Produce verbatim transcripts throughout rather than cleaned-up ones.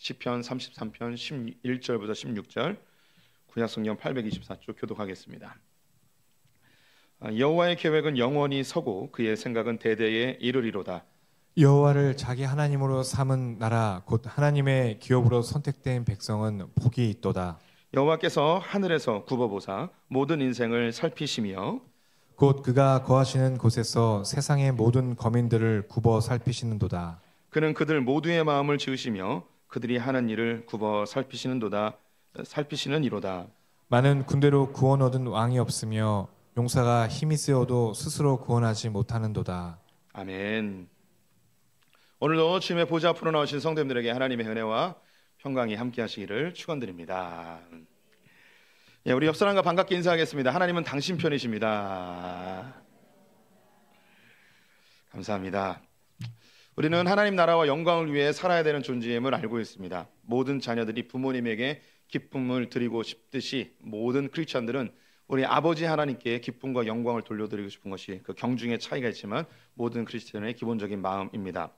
시편 삼십삼 편 십일 절부터 십육 절, 구약성경 팔백이십사 쪽 교독하겠습니다. 여호와의 계획은 영원히 서고 그의 생각은 대대에 이르리로다. 여호와를 자기 하나님으로 삼은 나라 곧 하나님의 기업으로 선택된 백성은 복이 있도다. 여호와께서 하늘에서 굽어보사 모든 인생을 살피시며 곧 그가 거하시는 곳에서 세상의 모든 거민들을 굽어 살피시는도다. 그는 그들 모두의 마음을 지으시며 그들이 하는 일을 굽어 살피시는도다. 살피시는 이로다. 많은 군대로 구원 얻은 왕이 없으며 용사가 힘이 세어도 스스로 구원하지 못하는도다. 아멘. 오늘도 주님의 보좌 앞으로 나오신 성도님들에게 하나님의 은혜와 평강이 함께 하시기를 축원드립니다. 예, 우리 옆 사람과 반갑게 인사하겠습니다. 하나님은 당신 편이십니다. 감사합니다. 우리는 하나님 나라와 영광을 위해 살아야 되는 존재임을 알고 있습니다. 모든 자녀들이 부모님에게 기쁨을 드리고 싶듯이 모든 크리스천들은 우리 아버지 하나님께 기쁨과 영광을 돌려드리고 싶은 것이 그 경중의 차이가 있지만 모든 크리스천의 기본적인 마음입니다.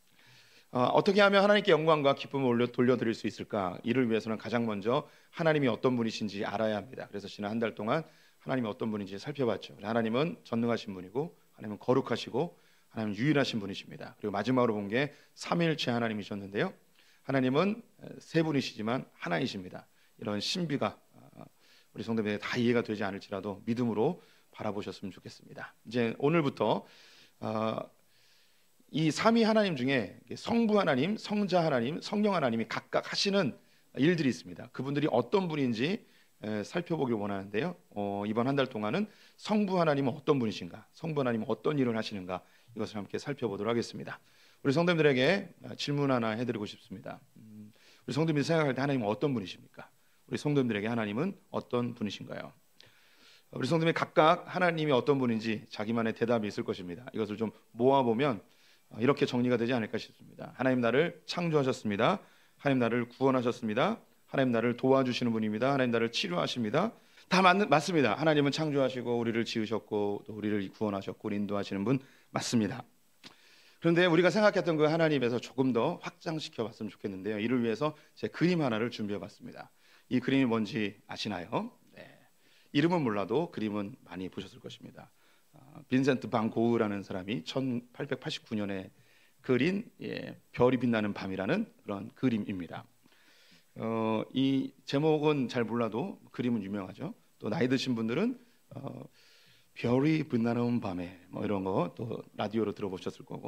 어, 어떻게 하면 하나님께 영광과 기쁨을 올려 돌려드릴 수 있을까? 이를 위해서는 가장 먼저 하나님이 어떤 분이신지 알아야 합니다. 그래서 지난 한 달 동안 하나님이 어떤 분인지 살펴봤죠. 하나님은 전능하신 분이고 하나님은 거룩하시고 하나님은 유일하신 분이십니다. 그리고 마지막으로 본 게 삼위일체 하나님이셨는데요. 하나님은 세 분이시지만 하나이십니다. 이런 신비가 우리 성도님들에게 다 이해가 되지 않을지라도 믿음으로 바라보셨으면 좋겠습니다. 이제 오늘부터 어, 이 삼위 하나님 중에 성부 하나님, 성자 하나님, 성령 하나님이 각각 하시는 일들이 있습니다. 그분들이 어떤 분인지 살펴보길 원하는데요. 어, 이번 한 달 동안은 성부 하나님은 어떤 분이신가, 성부 하나님은 어떤 일을 하시는가, 이것을 함께 살펴보도록 하겠습니다. 우리 성도님들에게 질문 하나 해드리고 싶습니다. 음, 우리 성도님들이 생각할 때 하나님은 어떤 분이십니까? 우리 성도님들에게 하나님은 어떤 분이신가요? 우리 성도님이 각각 하나님이 어떤 분인지 자기만의 대답이 있을 것입니다. 이것을 좀 모아보면 이렇게 정리가 되지 않을까 싶습니다. 하나님 나를 창조하셨습니다. 하나님 나를 구원하셨습니다. 하나님 나를 도와주시는 분입니다. 하나님 나를 치료하십니다. 다 맞, 맞습니다. 하나님은 창조하시고 우리를 지으셨고 또 우리를 구원하셨고 인도하시는 분 맞습니다. 그런데 우리가 생각했던 그 하나님에서 조금 더 확장시켜 봤으면 좋겠는데요. 이를 위해서 제 그림 하나를 준비해 봤습니다. 이 그림이 뭔지 아시나요? 네. 이름은 몰라도 그림은 많이 보셨을 것입니다. 빈센트 반 고흐라는 사람이 천팔백팔십구 년에 그린 예, 별이 빛나는 밤이라는 그런 그림입니다. 어, 이 제목은 잘 몰라도 그림은 유명하죠. 또 나이 드신 분들은 어, 별이 빛나는 밤에 뭐 이런 거 또 라디오로 들어보셨을 거고,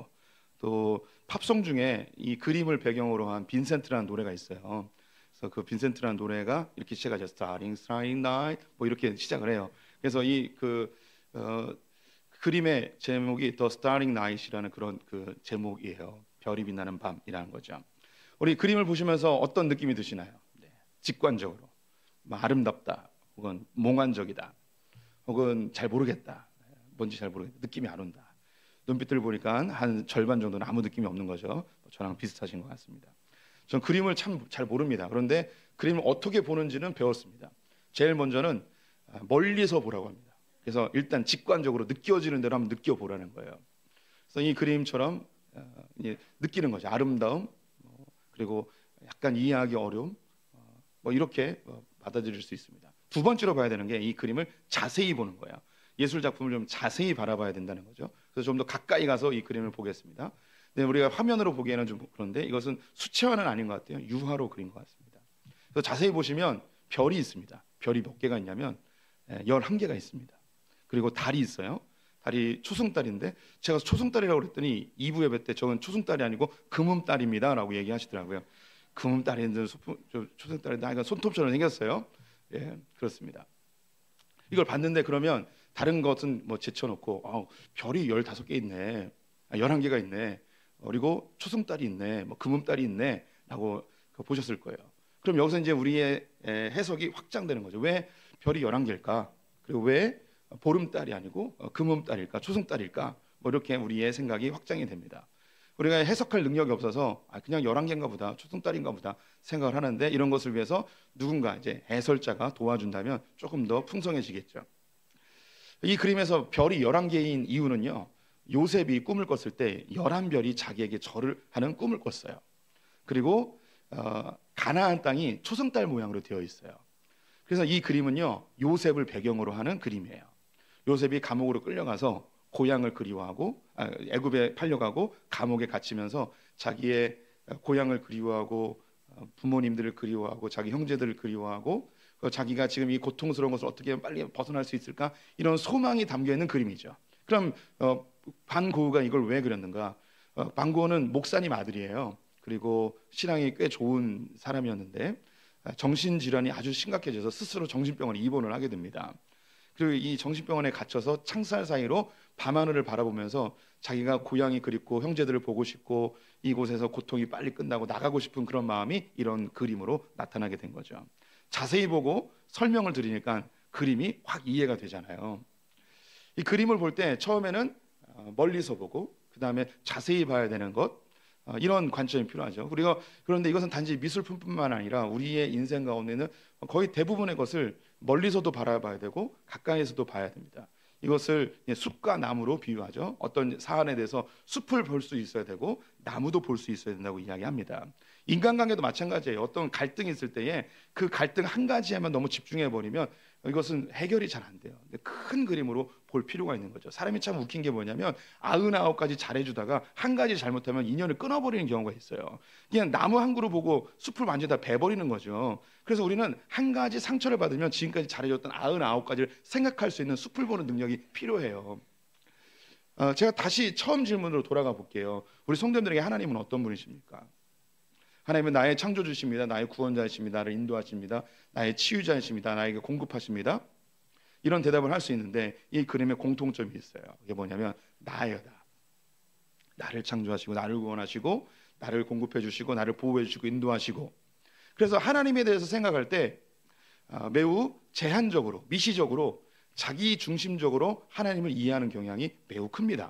또 팝송 중에 이 그림을 배경으로 한 빈센트라는 노래가 있어요. 그래서 그 빈센트라는 노래가 이렇게 시작하죠. Starting, Starting Night 뭐 이렇게 시작을 해요. 그래서 이 그 어, 그림의 제목이 The Starting Night이라는 그런 그 제목이에요. 별이 빛나는 밤이라는 거죠. 우리 그림을 보시면서 어떤 느낌이 드시나요? 네. 직관적으로 뭐 아름답다, 혹은 몽환적이다, 혹은 잘 모르겠다, 뭔지 잘 모르겠다, 느낌이 안 온다. 눈빛을 보니까 한 절반 정도는 아무 느낌이 없는 거죠. 저랑 비슷하신 것 같습니다. 전 그림을 참 잘 모릅니다. 그런데 그림을 어떻게 보는지는 배웠습니다. 제일 먼저는 멀리서 보라고 합니다. 그래서 일단 직관적으로 느껴지는 대로 한번 느껴보라는 거예요. 그래서 이 그림처럼 느끼는 거죠. 아름다움, 그리고 약간 이해하기 어려움, 뭐 이렇게 받아들일 수 있습니다. 두 번째로 봐야 되는 게 이 그림을 자세히 보는 거예요. 예술 작품을 좀 자세히 바라봐야 된다는 거죠. 그래서 좀 더 가까이 가서 이 그림을 보겠습니다. 근데 우리가 화면으로 보기에는 좀 그런데 이것은 수채화는 아닌 것 같아요. 유화로 그린 것 같습니다. 그래서 자세히 보시면 별이 있습니다. 별이 몇 개가 있냐면 열한 개가 있습니다. 그리고 달이 있어요. 달이 초승달인데 제가 초승달이라고 그랬더니 이 부 예배 때 저건 초승달이 아니고 금음달입니다 라고 얘기하시더라고요. 금음달인데 초승달인데 이건 손톱처럼 생겼어요. 예, 그렇습니다. 이걸 봤는데 그러면 다른 것은 뭐 제쳐놓고 아, 별이 열다섯 개 있네, 아, 열한 개가 있네, 그리고 초승달이 있네, 뭐 금음달이 있네 라고 보셨을 거예요. 그럼 여기서 이제 우리의 해석이 확장되는 거죠. 왜 별이 열한 개일까? 그리고 왜 보름달이 아니고 금음달일까, 초승달일까? 뭐 이렇게 우리의 생각이 확장이 됩니다. 우리가 해석할 능력이 없어서 아, 그냥 열한 개인가 보다, 초승달인가 보다 생각을 하는데 이런 것을 위해서 누군가 이제 해설자가 도와준다면 조금 더 풍성해지겠죠. 이 그림에서 별이 열한 개인 이유는요, 요셉이 꿈을 꿨을 때 열한 별이 자기에게 절을 하는 꿈을 꿨어요. 그리고 어, 가나안 땅이 초승달 모양으로 되어 있어요. 그래서 이 그림은요 요셉을 배경으로 하는 그림이에요. 요셉이 감옥으로 끌려가서 고향을 그리워하고 아, 애굽에 팔려가고 감옥에 갇히면서 자기의 고향을 그리워하고 부모님들을 그리워하고 자기 형제들을 그리워하고 자기가 지금 이 고통스러운 것을 어떻게 하면 빨리 벗어날 수 있을까 이런 소망이 담겨 있는 그림이죠. 그럼 어, 반 고흐가 이걸 왜 그렸는가? 어, 반 고흐는 목사님 아들이에요. 그리고 신앙이 꽤 좋은 사람이었는데 정신질환이 아주 심각해져서 스스로 정신병원에 입원을 하게 됩니다. 그리고 이 정신병원에 갇혀서 창살 사이로 밤하늘을 바라보면서 자기가 고향이 그립고 형제들을 보고 싶고 이곳에서 고통이 빨리 끝나고 나가고 싶은 그런 마음이 이런 그림으로 나타나게 된 거죠. 자세히 보고 설명을 드리니까 그림이 확 이해가 되잖아요. 이 그림을 볼 때 처음에는 멀리서 보고 그 다음에 자세히 봐야 되는 것 이런 관점이 필요하죠. 그리고 그런데 이것은 단지 미술품뿐만 아니라 우리의 인생 가운데는 거의 대부분의 것을 멀리서도 바라봐야 되고 가까이에서도 봐야 됩니다. 이것을 숲과 나무로 비유하죠. 어떤 사안에 대해서 숲을 볼 수 있어야 되고 나무도 볼 수 있어야 된다고 이야기합니다. 인간관계도 마찬가지예요. 어떤 갈등이 있을 때에 그 갈등 한 가지에만 너무 집중해 버리면 이것은 해결이 잘 안 돼요. 큰 그림으로 볼 필요가 있는 거죠. 사람이 참 웃긴 게 뭐냐면 아흔아홉 가지 잘해주다가 한 가지 잘못하면 인연을 끊어버리는 경우가 있어요. 그냥 나무 한 그루 보고 숲을 완전히 다 베버리는 거죠. 그래서 우리는 한 가지 상처를 받으면 지금까지 잘해줬던 아흔아홉 가지를 생각할 수 있는 숲을 보는 능력이 필요해요. 어, 제가 다시 처음 질문으로 돌아가 볼게요. 우리 성도님들에게 하나님은 어떤 분이십니까? 하나님은 나의 창조주십니다. 나의 구원자이십니다. 나를 인도하십니다. 나의 치유자이십니다. 나에게 공급하십니다. 이런 대답을 할 수 있는데 이 그림에 공통점이 있어요. 이게 뭐냐면 나예요. 나. 나를 창조하시고 나를 구원하시고 나를 공급해 주시고 나를 보호해 주시고 인도하시고. 그래서 하나님에 대해서 생각할 때 매우 제한적으로 미시적으로 자기 중심적으로 하나님을 이해하는 경향이 매우 큽니다.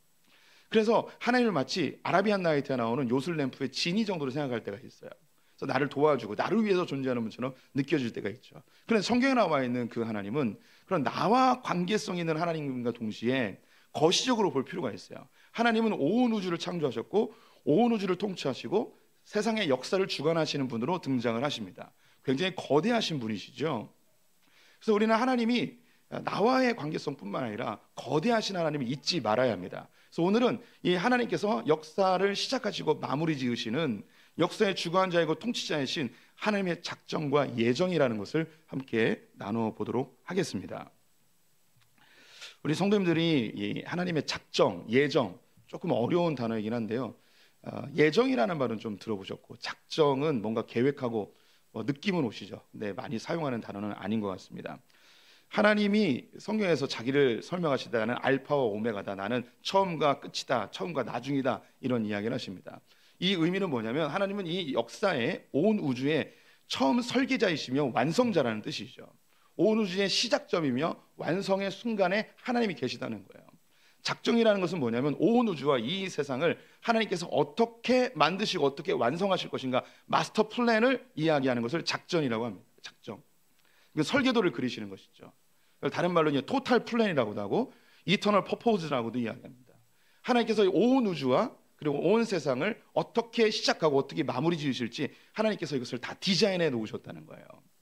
그래서 하나님을 마치 아라비안 나이트에 나오는 요술램프의 지니 정도로 생각할 때가 있어요. 그래서 나를 도와주고 나를 위해서 존재하는 분처럼 느껴질 때가 있죠. 그런데 성경에 나와 있는 그 하나님은 그런 나와 관계성 있는 하나님과 동시에 거시적으로 볼 필요가 있어요. 하나님은 온 우주를 창조하셨고 온 우주를 통치하시고 세상의 역사를 주관하시는 분으로 등장을 하십니다. 굉장히 거대하신 분이시죠. 그래서 우리는 하나님이 나와의 관계성뿐만 아니라 거대하신 하나님을 잊지 말아야 합니다. 그래서 오늘은 이 하나님께서 역사를 시작하시고 마무리 지으시는 역사의 주관자이고 통치자이신 하나님의 작정과 예정이라는 것을 함께 나눠 보도록 하겠습니다. 우리 성도님들이 이 하나님의 작정, 예정 조금 어려운 단어이긴 한데요. 어, 예정이라는 말은 좀 들어보셨고 작정은 뭔가 계획하고 뭐 느낌은 오시죠. 근데 많이 사용하는 단어는 아닌 것 같습니다. 하나님이 성경에서 자기를 설명하실 때 나는 알파와 오메가다, 나는 처음과 끝이다, 처음과 나중이다 이런 이야기를 하십니다. 이 의미는 뭐냐면 하나님은 이 역사의 온 우주의 처음 설계자이시며 완성자라는 뜻이죠. 온 우주의 시작점이며 완성의 순간에 하나님이 계시다는 거예요. 작정이라는 것은 뭐냐면 온 우주와 이 세상을 하나님께서 어떻게 만드시고 어떻게 완성하실 것인가 마스터 플랜을 이야기하는 것을 작전이라고 합니다. 작정. 설계도를 그리시는 것이죠. 다른 말로 이제 토탈 플랜이라고도 하고 이터널 퍼포즈라고도 이야기합니다. 하나님께서 온 우주와 그리고 온 세상을 어떻게 시작하고 어떻게 마무리 지으실지 하나님께서 이것을 다 디자인해 놓으셨다는 거예요.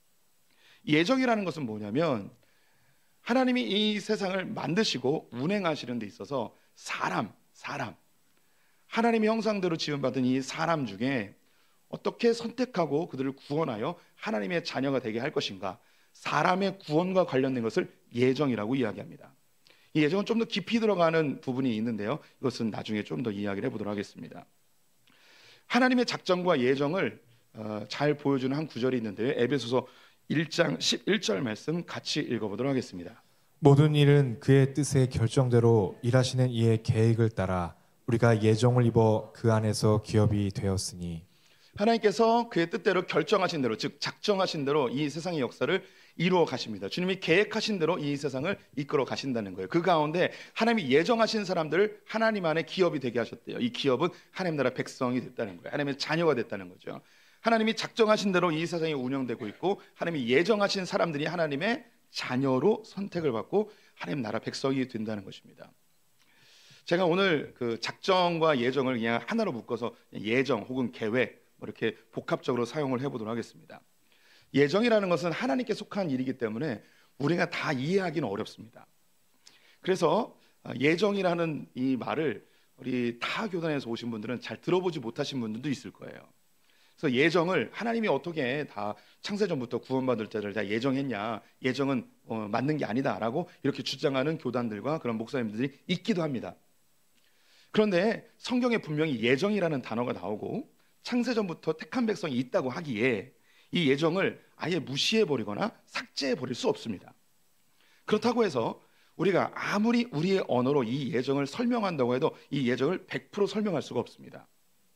예정이라는 것은 뭐냐면 하나님이 이 세상을 만드시고 운행하시는 데 있어서 사람, 사람 하나님의 형상대로 지음받은 이 사람 중에 어떻게 선택하고 그들을 구원하여 하나님의 자녀가 되게 할 것인가, 사람의 구원과 관련된 것을 예정이라고 이야기합니다. 이 예정은 좀 더 깊이 들어가는 부분이 있는데요, 이것은 나중에 좀 더 이야기를 해보도록 하겠습니다. 하나님의 작정과 예정을 어, 잘 보여주는 한 구절이 있는데요, 에베소서 일 장 십일 절 말씀 같이 읽어보도록 하겠습니다. 모든 일은 그의 뜻의 결정대로 일하시는 이의 계획을 따라 우리가 예정을 입어 그 안에서 기업이 되었으니. 하나님께서 그의 뜻대로 결정하신 대로, 즉 작정하신 대로 이 세상의 역사를 이루어 가십니다. 주님이 계획하신 대로 이 세상을 이끌어 가신다는 거예요. 그 가운데 하나님이 예정하신 사람들을 하나님 안에 기업이 되게 하셨대요. 이 기업은 하나님 나라 백성이 됐다는 거예요. 하나님의 자녀가 됐다는 거죠. 하나님이 작정하신 대로 이 세상이 운영되고 있고 하나님이 예정하신 사람들이 하나님의 자녀로 선택을 받고 하나님 나라 백성이 된다는 것입니다. 제가 오늘 그 작정과 예정을 그냥 하나로 묶어서 예정 혹은 계획 뭐 이렇게 복합적으로 사용을 해보도록 하겠습니다. 예정이라는 것은 하나님께 속한 일이기 때문에 우리가 다 이해하기는 어렵습니다. 그래서 예정이라는 이 말을 우리 타 교단에서 오신 분들은 잘 들어보지 못하신 분들도 있을 거예요. 그래서 예정을 하나님이 어떻게 다 창세전부터 구원받을 자를 다 예정했냐, 예정은 어, 맞는 게 아니다라고 이렇게 주장하는 교단들과 그런 목사님들이 있기도 합니다. 그런데 성경에 분명히 예정이라는 단어가 나오고 창세전부터 택한 백성이 있다고 하기에 이 예정을 아예 무시해버리거나 삭제해버릴 수 없습니다. 그렇다고 해서 우리가 아무리 우리의 언어로 이 예정을 설명한다고 해도 이 예정을 백 퍼센트 설명할 수가 없습니다.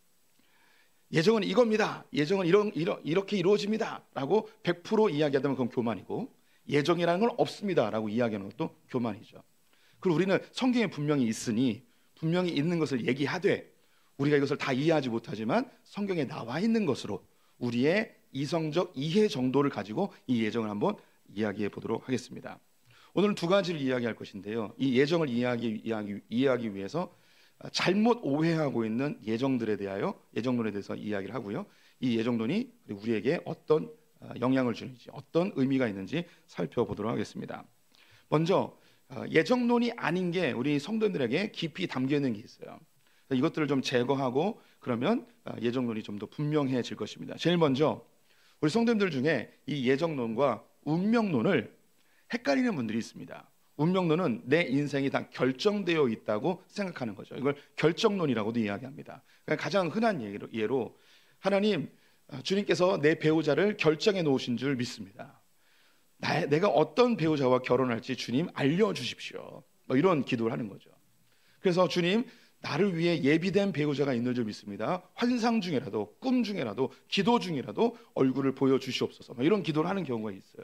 예정은 이겁니다. 예정은 이런, 이런, 이렇게 이루어집니다 라고 백 퍼센트 이야기하다면 그건 교만이고, 예정이라는 건 없습니다 라고 이야기하는 것도 교만이죠. 그리고 우리는 성경에 분명히 있으니 분명히 있는 것을 얘기하되 우리가 이것을 다 이해하지 못하지만 성경에 나와 있는 것으로 우리의 이성적 이해 정도를 가지고 이 예정을 한번 이야기해 보도록 하겠습니다. 오늘은 두 가지를 이야기할 것인데요, 이 예정을 이해하기, 이해하기, 이해하기 위해서 잘못 오해하고 있는 예정들에 대하여 예정론에 대해서 이야기를 하고요, 이 예정론이 우리에게 어떤 영향을 주는지 어떤 의미가 있는지 살펴보도록 하겠습니다. 먼저 예정론이 아닌 게 우리 성도들에게 깊이 담겨 있는 게 있어요. 이것들을 좀 제거하고 그러면 예정론이 좀 더 분명해질 것입니다. 제일 먼저 우리 성도님들 중에 이 예정론과 운명론을 헷갈리는 분들이 있습니다. 운명론은 내 인생이 다 결정되어 있다고 생각하는 거죠. 이걸 결정론이라고도 이야기합니다. 그러니까 가장 흔한 예로, 예로 하나님, 주님께서 내 배우자를 결정해 놓으신 줄 믿습니다. 나, 내가 어떤 배우자와 결혼할지 주님 알려주십시오. 뭐 이런 기도를 하는 거죠. 그래서 주님, 나를 위해 예비된 배우자가 있는 줄 믿습니다. 환상 중에라도 꿈 중에라도 기도 중이라도 얼굴을 보여주시옵소서. 뭐 이런 기도를 하는 경우가 있어요.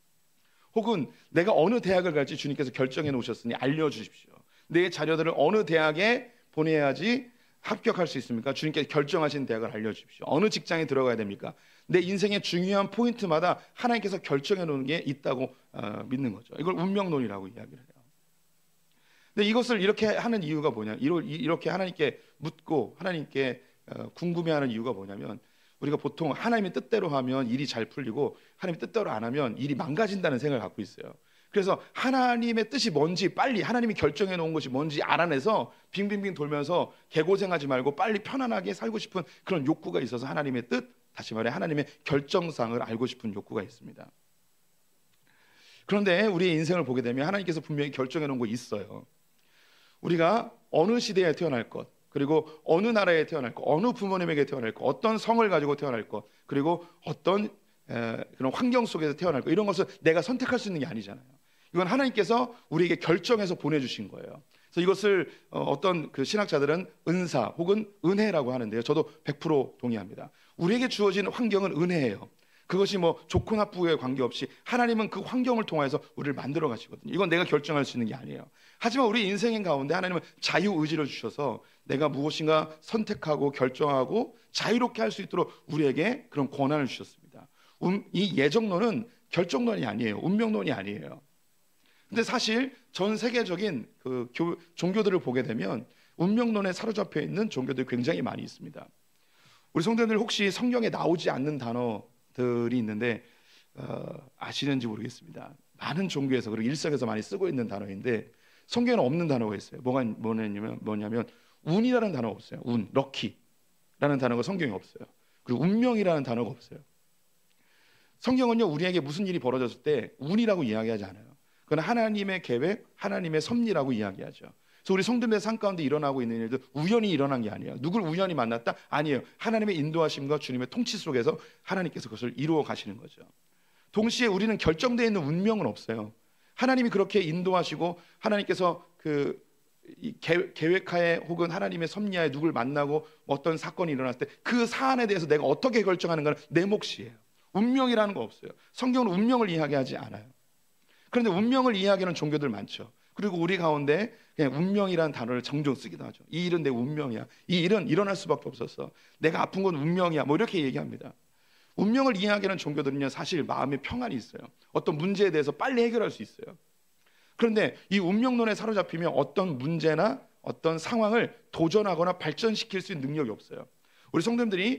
혹은 내가 어느 대학을 갈지 주님께서 결정해 놓으셨으니 알려주십시오. 내 자녀들을 어느 대학에 보내야지 합격할 수 있습니까? 주님께서 결정하신 대학을 알려주십시오. 어느 직장에 들어가야 됩니까? 내 인생의 중요한 포인트마다 하나님께서 결정해 놓은 게 있다고 어, 믿는 거죠. 이걸 운명론이라고 이야기를 해요. 근데 이것을 이렇게 하는 이유가 뭐냐? 이렇게 하나님께 묻고 하나님께 어, 궁금해하는 이유가 뭐냐면, 우리가 보통 하나님의 뜻대로 하면 일이 잘 풀리고 하나님의 뜻대로 안 하면 일이 망가진다는 생각을 갖고 있어요. 그래서 하나님의 뜻이 뭔지 빨리, 하나님이 결정해 놓은 것이 뭔지 알아내서 빙빙빙 돌면서 개고생하지 말고 빨리 편안하게 살고 싶은 그런 욕구가 있어서 하나님의 뜻, 다시 말해 하나님의 결정상을 알고 싶은 욕구가 있습니다. 그런데 우리의 인생을 보게 되면 하나님께서 분명히 결정해 놓은 거 있어요. 우리가 어느 시대에 태어날 것, 그리고 어느 나라에 태어날 것, 어느 부모님에게 태어날 것, 어떤 성을 가지고 태어날 것, 그리고 어떤 에, 그런 환경 속에서 태어날 것, 이런 것을 내가 선택할 수 있는 게 아니잖아요. 이건 하나님께서 우리에게 결정해서 보내주신 거예요. 그래서 이것을 어, 어떤 그 신학자들은 은사 혹은 은혜라고 하는데요, 저도 백 퍼센트 동의합니다. 우리에게 주어진 환경은 은혜예요. 그것이 뭐 좋고 나쁘고에 관계없이 하나님은 그 환경을 통해서 우리를 만들어 가시거든요. 이건 내가 결정할 수 있는 게 아니에요. 하지만 우리 인생 가운데 하나님은 자유의지를 주셔서 내가 무엇인가 선택하고 결정하고 자유롭게 할 수 있도록 우리에게 그런 권한을 주셨습니다. 음, 이 예정론은 결정론이 아니에요. 운명론이 아니에요. 근데 사실 전 세계적인 그 교, 종교들을 보게 되면 운명론에 사로잡혀 있는 종교들이 굉장히 많이 있습니다. 우리 성도님들 혹시 성경에 나오지 않는 단어들이 있는데 어, 아시는지 모르겠습니다. 많은 종교에서 그리고 일상에서 많이 쓰고 있는 단어인데 성경에는 없는 단어가 있어요. 뭐가 뭐냐면 뭐냐면 운이라는 단어가 없어요. 운, 럭키라는 단어가 성경에 없어요. 그리고 운명이라는 단어가 없어요. 성경은요, 우리에게 무슨 일이 벌어졌을 때 운이라고 이야기하지 않아요. 그건 하나님의 계획, 하나님의 섭리라고 이야기하죠. 그래서 우리 성도님의 삶 가운데 일어나고 있는 일들 우연히 일어난 게 아니에요. 누굴 우연히 만났다? 아니에요. 하나님의 인도하심과 주님의 통치 속에서 하나님께서 그것을 이루어 가시는 거죠. 동시에 우리는 결정되어 있는 운명은 없어요. 하나님이 그렇게 인도하시고 하나님께서 그 이 계획하에 혹은 하나님의 섭리하에 누굴 만나고 어떤 사건이 일어났을 때 그 사안에 대해서 내가 어떻게 결정하는 건 내 몫이에요. 운명이라는 거 없어요. 성경은 운명을 이야기하지 않아요. 그런데 운명을 이야기하는 종교들 많죠. 그리고 우리 가운데 그냥 운명이라는 단어를 종종 쓰기도 하죠. 이 일은 내 운명이야. 이 일은 일어날 수밖에 없었어. 내가 아픈 건 운명이야. 뭐 이렇게 얘기합니다. 운명을 이야기하는 종교들은요, 사실 마음에 평안이 있어요. 어떤 문제에 대해서 빨리 해결할 수 있어요. 그런데 이 운명론에 사로잡히면 어떤 문제나 어떤 상황을 도전하거나 발전시킬 수 있는 능력이 없어요. 우리 성도님들이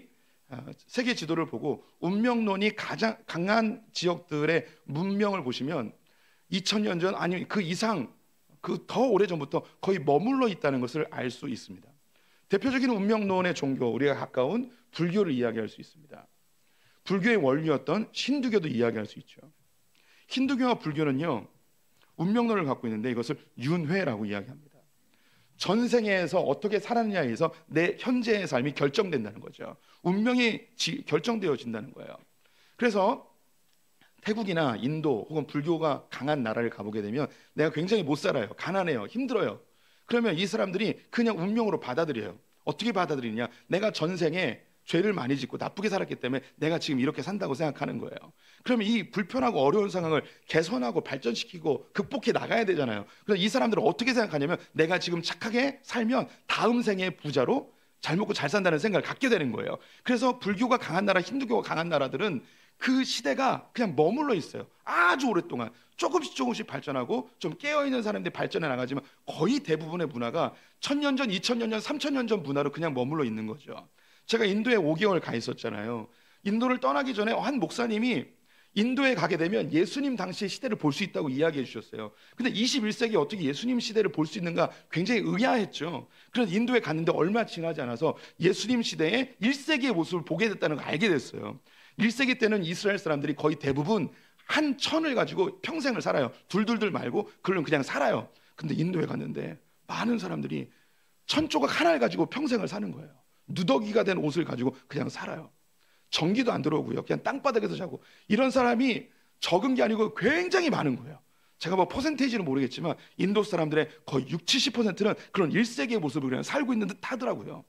세계 지도를 보고 운명론이 가장 강한 지역들의 문명을 보시면 이천 년 전 아니면 그 이상 그 더 오래전부터 거의 머물러 있다는 것을 알 수 있습니다. 대표적인 운명론의 종교, 우리가 가까운 불교를 이야기할 수 있습니다. 불교의 원리였던 힌두교도 이야기할 수 있죠. 힌두교와 불교는요, 운명론을 갖고 있는데 이것을 윤회라고 이야기합니다. 전생에서 어떻게 살았느냐에 의해서 내 현재의 삶이 결정된다는 거죠. 운명이 지, 결정되어진다는 거예요. 그래서 태국이나 인도 혹은 불교가 강한 나라를 가보게 되면 내가 굉장히 못 살아요. 가난해요. 힘들어요. 그러면 이 사람들이 그냥 운명으로 받아들여요. 어떻게 받아들이냐? 내가 전생에 죄를 많이 짓고 나쁘게 살았기 때문에 내가 지금 이렇게 산다고 생각하는 거예요. 그러면 이 불편하고 어려운 상황을 개선하고 발전시키고 극복해 나가야 되잖아요. 그래서 이 사람들은 어떻게 생각하냐면 내가 지금 착하게 살면 다음 생에 부자로 잘 먹고 잘 산다는 생각을 갖게 되는 거예요. 그래서 불교가 강한 나라, 힌두교가 강한 나라들은 그 시대가 그냥 머물러 있어요. 아주 오랫동안 조금씩 조금씩 발전하고 좀 깨어있는 사람들이 발전해 나가지만 거의 대부분의 문화가 천년 전, 이천 년 전, 삼천 년 전 문화로 그냥 머물러 있는 거죠. 제가 인도에 오 개월 가 있었잖아요. 인도를 떠나기 전에 한 목사님이 인도에 가게 되면 예수님 당시의 시대를 볼 수 있다고 이야기해 주셨어요. 근데 이십일 세기에 어떻게 예수님 시대를 볼 수 있는가 굉장히 의아했죠. 그래서 인도에 갔는데 얼마 지나지 않아서 예수님 시대의 일 세기의 모습을 보게 됐다는 걸 알게 됐어요. 일 세기 때는 이스라엘 사람들이 거의 대부분 한 천을 가지고 평생을 살아요. 둘둘둘 말고 그걸로 그냥 살아요. 근데 인도에 갔는데 많은 사람들이 천 조각 하나를 가지고 평생을 사는 거예요. 누더기가 된 옷을 가지고 그냥 살아요. 전기도 안 들어오고요. 그냥 땅바닥에서 자고. 이런 사람이 적은 게 아니고 굉장히 많은 거예요. 제가 뭐 퍼센테이지는 모르겠지만 인도 사람들의 거의 육십, 칠십 퍼센트는 그런 일 세기의 모습을 그냥 살고 있는 듯 하더라고요.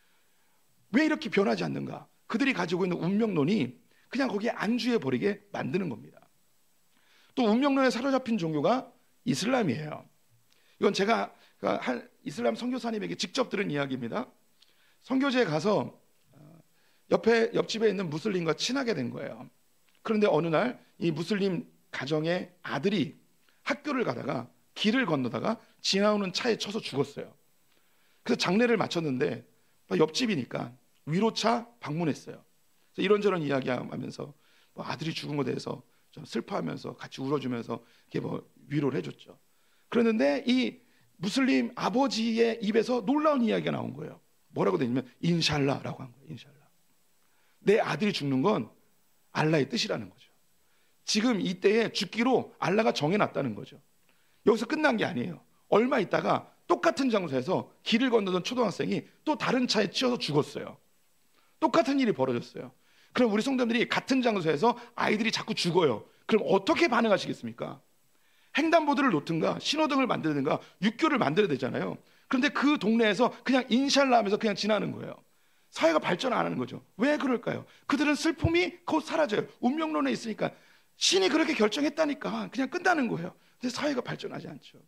왜 이렇게 변하지 않는가? 그들이 가지고 있는 운명론이 그냥 거기에 안주해 버리게 만드는 겁니다. 또 운명론에 사로잡힌 종교가 이슬람이에요. 이건 제가 한 이슬람 선교사님에게 직접 들은 이야기입니다. 선교지에 가서 옆에 옆집에 있는 무슬림과 친하게 된 거예요. 그런데 어느 날 이 무슬림 가정의 아들이 학교를 가다가 길을 건너다가 지나오는 차에 쳐서 죽었어요. 그래서 장례를 마쳤는데 옆집이니까 위로차 방문했어요. 그래서 이런저런 이야기하면서 뭐 아들이 죽은 것에 대해서 좀 슬퍼하면서 같이 울어주면서 이렇게 뭐 위로를 해줬죠. 그랬는데 이 무슬림 아버지의 입에서 놀라운 이야기가 나온 거예요. 뭐라고 되냐면 인샬라라고 한 거예요. 인샬라. 내 아들이 죽는 건 알라의 뜻이라는 거죠. 지금 이때에 죽기로 알라가 정해놨다는 거죠. 여기서 끝난 게 아니에요. 얼마 있다가 똑같은 장소에서 길을 건너던 초등학생이 또 다른 차에 치여서 죽었어요. 똑같은 일이 벌어졌어요. 그럼 우리 성도님들이 같은 장소에서 아이들이 자꾸 죽어요. 그럼 어떻게 반응하시겠습니까? 횡단보도를 놓든가 신호등을 만들든가 육교를 만들어야 되잖아요. 그런데 그 동네에서 그냥 인샬라 하면서 그냥 지나는 거예요. 사회가 발전 안 하는 거죠. 왜 그럴까요? 그들은 슬픔이 곧 사라져요. 운명론에 있으니까 신이 그렇게 결정했다니까 그냥 끝나는 거예요. 근데 사회가 발전하지 않죠.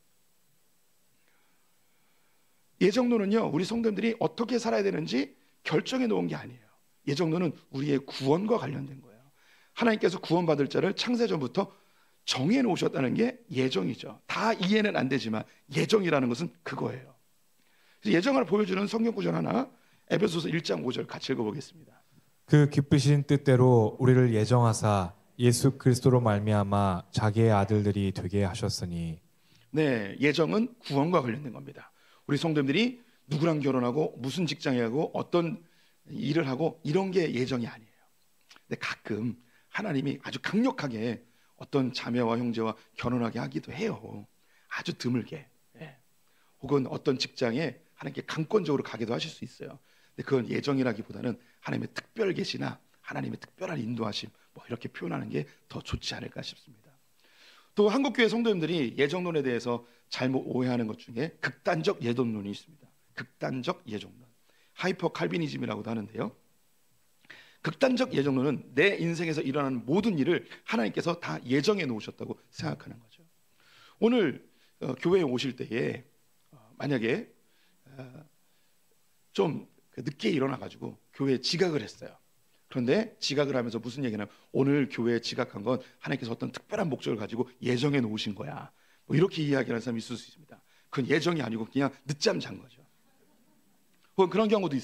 예정론은요, 우리 성도님들이 어떻게 살아야 되는지 결정해 놓은 게 아니에요. 예정론은 우리의 구원과 관련된 거예요. 하나님께서 구원받을 자를 창세전부터 정해 놓으셨다는 게 예정이죠. 다 이해는 안 되지만 예정이라는 것은 그거예요. 예정을 보여주는 성경 구절 하나, 에베소서 일 장 오 절 같이 읽어보겠습니다. 그 기쁘신 뜻대로 우리를 예정하사 예수 그리스도로 말미암아 자기의 아들들이 되게 하셨으니. 네, 예정은 구원과 관련된 겁니다. 우리 성도님들이 누구랑 결혼하고 무슨 직장에 하고 어떤 일을 하고 이런 게 예정이 아니에요. 근데 가끔 하나님이 아주 강력하게 어떤 자매와 형제와 결혼하게 하기도 해요. 아주 드물게. 예. 혹은 어떤 직장에 하나님께 강권적으로 가기도 하실 수 있어요. 근데 그건 예정이라기보다는 하나님의 특별 계시나 하나님의 특별한 인도하심 뭐 이렇게 표현하는 게 더 좋지 않을까 싶습니다. 또 한국교회 성도님들이 예정론에 대해서 잘못 오해하는 것 중에 극단적 예정론이 있습니다. 극단적 예정론, 하이퍼 칼비니즘이라고도 하는데요. 극단적 예정론은 내 인생에서 일어나는 모든 일을 하나님께서 다 예정해 놓으셨다고 생각하는 거죠. 오늘 어, 교회에 오실 때에 어, 만약에 어, 좀 늦게 일어나가지고 교회에 지각을 했어요. 그런데 지각을 하면서 무슨 얘기냐면 오늘 교회에 지각한 건 하나님께서 어떤 특별한 목적을 가지고 예정해 놓으신 거야. 뭐 이렇게 이야기하는 사람이 있을 수 있습니다. 그건 예정이 아니고 그냥 늦잠 잔 거죠. 혹은 그런 경우도 있어요.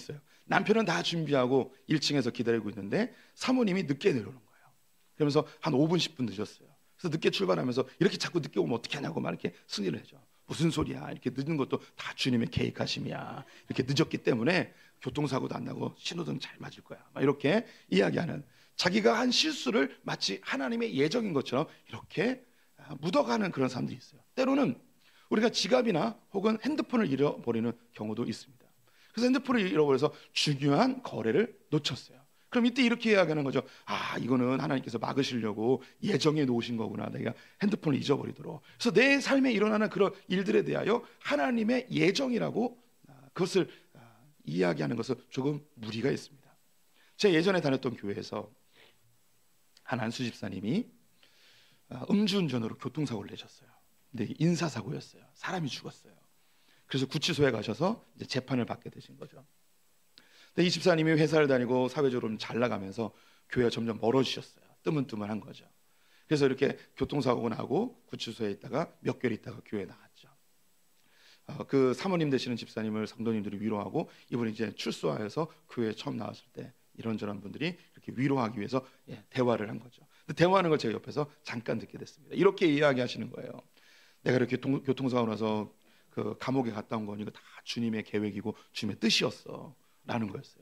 남편은 다 준비하고 일 층에서 기다리고 있는데 사모님이 늦게 내려오는 거예요. 그러면서 한 오 분, 십 분 늦었어요. 그래서 늦게 출발하면서 이렇게 자꾸 늦게 오면 어떻게 하냐고 막 이렇게 승리를 해줘. 무슨 소리야? 이렇게 늦은 것도 다 주님의 계획하심이야. 이렇게 늦었기 때문에 교통사고도 안 나고 신호등 잘 맞을 거야. 막 이렇게 이야기하는, 자기가 한 실수를 마치 하나님의 예정인 것처럼 이렇게 묻어가는 그런 사람들이 있어요. 때로는 우리가 지갑이나 혹은 핸드폰을 잃어버리는 경우도 있습니다. 그래서 핸드폰을 잃어버려서 중요한 거래를 놓쳤어요. 그럼 이때 이렇게 이야기하는 거죠. 아, 이거는 하나님께서 막으시려고 예정해 놓으신 거구나. 내가 핸드폰을 잊어버리도록. 그래서 내 삶에 일어나는 그런 일들에 대하여 하나님의 예정이라고 그것을 이야기하는 것은 조금 무리가 있습니다. 제가 예전에 다녔던 교회에서 한 안수 집사님이 음주운전으로 교통사고를 내셨어요. 근데 인사사고였어요. 사람이 죽었어요. 그래서 구치소에 가셔서 이제 재판을 받게 되신 거죠. 근데 이 집사님이 회사를 다니고 사회적으로 좀 잘 나가면서 교회가 점점 멀어지셨어요. 뜨문뜨문한 거죠. 그래서 이렇게 교통사고가 나고 구치소에 있다가 몇 개월 있다가 교회에 나왔죠. 어, 그 사모님 되시는 집사님을 성도님들이 위로하고, 이분이 이제 출소하여서 교회에 처음 나왔을 때 이런저런 분들이 이렇게 위로하기 위해서 예, 대화를 한 거죠. 근데 대화하는 걸 제가 옆에서 잠깐 듣게 됐습니다. 이렇게 이야기하시는 거예요. 내가 이렇게 동, 교통사고 나서 그 감옥에 갔다 온 건 이거 다 주님의 계획이고 주님의 뜻이었어 라는 거였어요.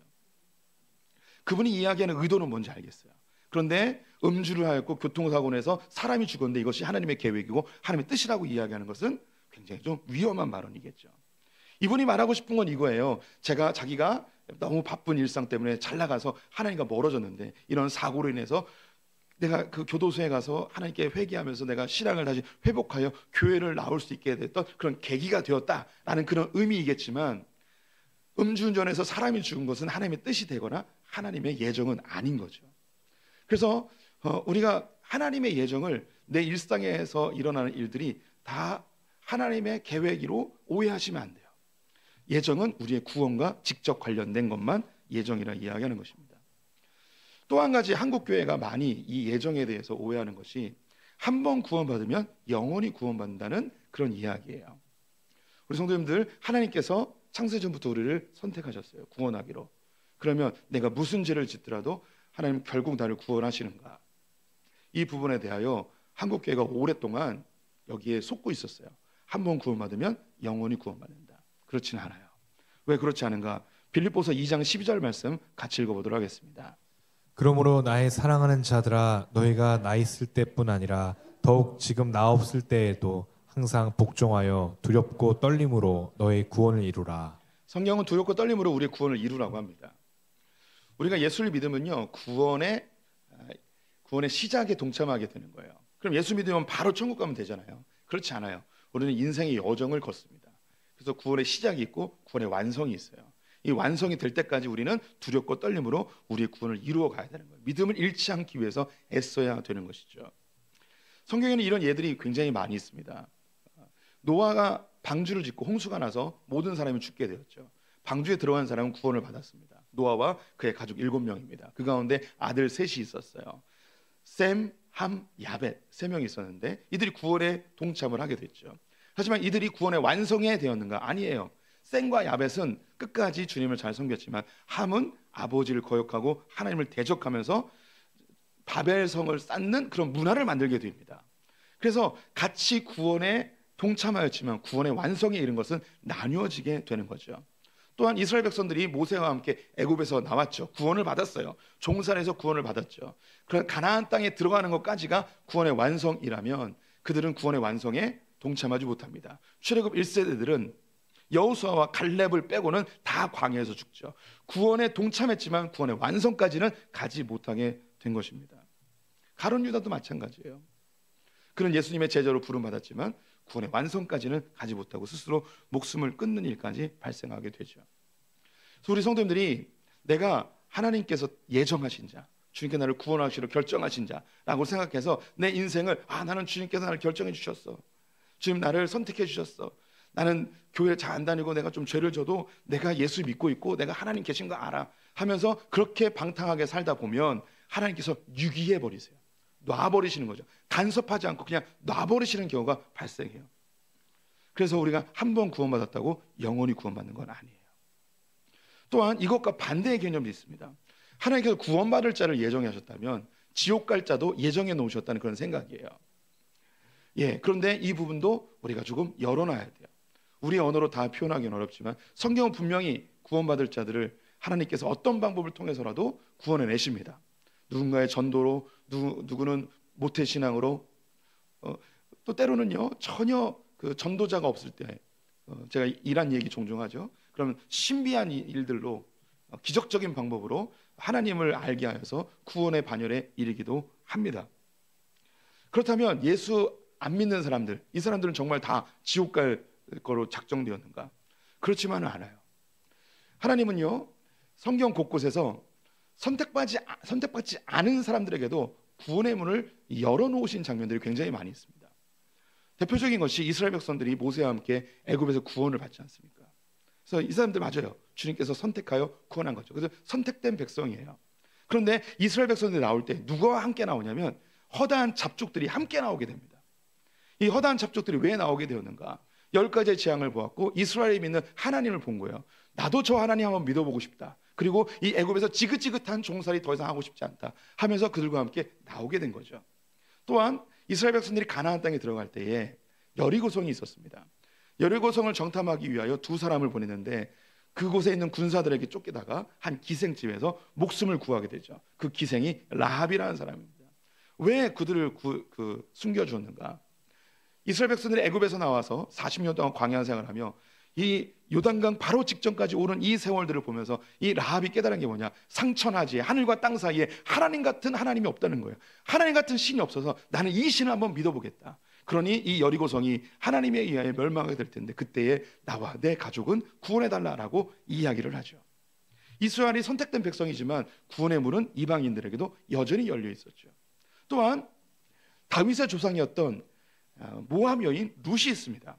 그분이 이야기하는 의도는 뭔지 알겠어요. 그런데 음주를 하였고 교통사고 내서 사람이 죽었는데 이것이 하나님의 계획이고 하나님의 뜻이라고 이야기하는 것은 굉장히 좀 위험한 발언이겠죠. 이분이 말하고 싶은 건 이거예요. 제가 자기가 너무 바쁜 일상 때문에 잘 나가서 하나님과 멀어졌는데 이런 사고로 인해서 내가 그 교도소에 가서 하나님께 회개하면서 내가 신앙을 다시 회복하여 교회를 나올 수 있게 됐던 그런 계기가 되었다라는 그런 의미이겠지만, 음주운전에서 사람이 죽은 것은 하나님의 뜻이 되거나 하나님의 예정은 아닌 거죠. 그래서 우리가 하나님의 예정을 내 일상에서 일어나는 일들이 다 하나님의 계획으로 오해하시면 안 돼요. 예정은 우리의 구원과 직접 관련된 것만 예정이라 이야기하는 것입니다. 또 한 가지 한국 교회가 많이 이 예정에 대해서 오해하는 것이 한 번 구원받으면 영원히 구원받는다는 그런 이야기예요. 우리 성도님들, 하나님께서 창세전부터 우리를 선택하셨어요. 구원하기로. 그러면 내가 무슨 죄를 짓더라도 하나님 결국 나를 구원하시는가? 이 부분에 대하여 한국 교회가 오랫동안 여기에 속고 있었어요. 한 번 구원받으면 영원히 구원받는다. 그렇지는 않아요. 왜 그렇지 않은가? 빌립보서 이 장 십이 절 말씀 같이 읽어보도록 하겠습니다. 그러므로 나의 사랑하는 자들아, 너희가 나 있을 때뿐 아니라 더욱 지금 나 없을 때에도 항상 복종하여 두렵고 떨림으로 너의 구원을 이루라. 성경은 두렵고 떨림으로 우리의 구원을 이루라고 합니다. 우리가 예수를 믿으면요, 구원의 구원의 시작에 동참하게 되는 거예요. 그럼 예수 믿으면 바로 천국 가면 되잖아요. 그렇지 않아요. 우리는 인생의 여정을 걷습니다. 그래서 구원의 시작이 있고 구원의 완성이 있어요. 이 완성이 될 때까지 우리는 두렵고 떨림으로 우리의 구원을 이루어 가야 되는 거예요. 믿음을 잃지 않기 위해서 애써야 되는 것이죠. 성경에는 이런 예들이 굉장히 많이 있습니다. 노아가 방주를 짓고 홍수가 나서 모든 사람이 죽게 되었죠. 방주에 들어간 사람은 구원을 받았습니다. 노아와 그의 가족 일곱 명입니다. 그 가운데 아들 셋이 있었어요. 셈, 함, 야벳 세 명이 있었는데 이들이 구원에 동참을 하게 됐죠. 하지만 이들이 구원의 완성에 되었는가? 아니에요. 셈과 야벳은 끝까지 주님을 잘 섬겼지만 함은 아버지를 거역하고 하나님을 대적하면서 바벨성을 쌓는 그런 문화를 만들게 됩니다. 그래서 같이 구원에 동참하였지만 구원의 완성에 이른 것은 나뉘어지게 되는 거죠. 또한 이스라엘 백성들이 모세와 함께 애굽에서 나왔죠. 구원을 받았어요. 종살에서 구원을 받았죠. 그런 가나안 땅에 들어가는 것까지가 구원의 완성이라면 그들은 구원의 완성에 동참하지 못합니다. 출애굽 일 세대들은 여호수아와 갈렙을 빼고는 다 광야에서 죽죠. 구원에 동참했지만 구원의 완성까지는 가지 못하게 된 것입니다. 가룟 유다도 마찬가지예요. 그는 예수님의 제자로 부름받았지만 구원의 완성까지는 가지 못하고 스스로 목숨을 끊는 일까지 발생하게 되죠. 그래서 우리 성도님들이 내가 하나님께서 예정하신 자, 주님께 나를 구원하시기로 결정하신 자라고 생각해서 내 인생을 아 나는 주님께서 나를 결정해 주셨어. 주님 나를 선택해 주셨어. 나는 교회 잘 안 다니고 내가 좀 죄를 져도 내가 예수 믿고 있고 내가 하나님 계신 거 알아 하면서 그렇게 방탕하게 살다 보면 하나님께서 유기해 버리세요. 놔버리시는 거죠. 간섭하지 않고 그냥 놔버리시는 경우가 발생해요. 그래서 우리가 한 번 구원받았다고 영원히 구원받는 건 아니에요. 또한 이것과 반대의 개념도 있습니다. 하나님께서 구원받을 자를 예정하셨다면 지옥 갈 자도 예정해 놓으셨다는 그런 생각이에요. 예, 그런데 이 부분도 우리가 조금 열어놔야 돼요. 우리 언어로 다 표현하기는 어렵지만 성경은 분명히 구원받을 자들을 하나님께서 어떤 방법을 통해서라도 구원해 내십니다. 누군가의 전도로, 누구, 누구는 모태신앙으로, 어, 또 때로는요 전혀 그 전도자가 없을 때, 어, 제가 이란 얘기 종종 하죠. 그러면 신비한 일들로, 어, 기적적인 방법으로 하나님을 알게 하여서 구원의 반열에 이르기도 합니다. 그렇다면 예수 안 믿는 사람들, 이 사람들은 정말 다 지옥 갈 거로 작정되었는가? 그렇지만은 않아요. 하나님은요 성경 곳곳에서 선택받지, 선택받지 않은 사람들에게도 구원의 문을 열어놓으신 장면들이 굉장히 많이 있습니다. 대표적인 것이 이스라엘 백성들이 모세와 함께 애굽에서 구원을 받지 않습니까? 그래서 이 사람들 맞아요. 주님께서 선택하여 구원한 거죠. 그래서 선택된 백성이에요. 그런데 이스라엘 백성들이 나올 때 누구와 함께 나오냐면 허다한 잡족들이 함께 나오게 됩니다. 이 허다한 잡족들이 왜 나오게 되었는가? 열 가지의 재앙을 보았고 이스라엘이 믿는 하나님을 본 거예요. 나도 저 하나님 한번 믿어보고 싶다. 그리고 이 애굽에서 지긋지긋한 종살이 더 이상 하고 싶지 않다 하면서 그들과 함께 나오게 된 거죠. 또한 이스라엘 백성들이 가나안 땅에 들어갈 때에 여리고성이 있었습니다. 여리고성을 정탐하기 위하여 두 사람을 보내는데 그곳에 있는 군사들에게 쫓기다가 한 기생집에서 목숨을 구하게 되죠. 그 기생이 라합이라는 사람입니다. 왜 그들을 구, 그 숨겨주었는가? 이스라엘 백성들이 애굽에서 나와서 사십 년 동안 광야 생활을 하며 이 요단강 바로 직전까지 오른 이 세월들을 보면서 이 라합이 깨달은 게 뭐냐? 상천하지 하늘과 땅 사이에 하나님 같은 하나님이 없다는 거예요. 하나님 같은 신이 없어서 나는 이 신을 한번 믿어보겠다. 그러니 이 여리고성이 하나님에 의하여 멸망하게 될 텐데 그때에 나와 내 가족은 구원해달라라고 이야기를 하죠. 이스라엘이 선택된 백성이지만 구원의 문은 이방인들에게도 여전히 열려 있었죠. 또한 다윗의 조상이었던 모압 여인 룻이 있습니다.